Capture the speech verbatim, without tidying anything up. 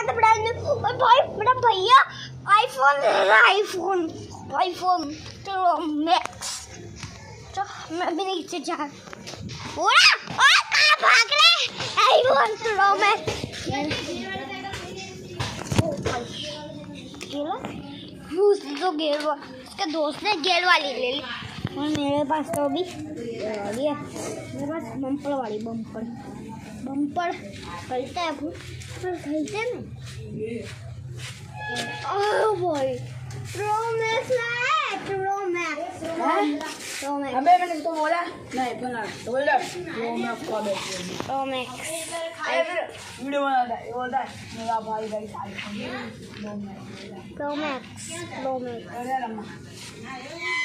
था brand new. और भाई मेरा भैया आईफोन ले रहा है, आईफोन आईफोन प्रो मैक्स। तो मैं भी नीचे जा ओए ओए कहाँ भाग रहे? आईफोन प्रो मैक्स तो गेयर उसके दोस्त ने गेयर वाली ले ली और मेरे पास तो अभी वाली है, मेरे पास बम्पर वाली बम्पर बम्पर खरीदते हैं पर खरीदते हैं ओह भाई प्रो मैक्स है, प्रो मैक्स प्रो मैक्स। अबे मैंने तो बोला नहीं बना तो बोला प्रो मैक्स का दे प्रो मैक्स। अरे वीडियो बना दे बोलता है मेरा भाई भाई प्रो मैक्स प्रो मैक्स अरे रम्मा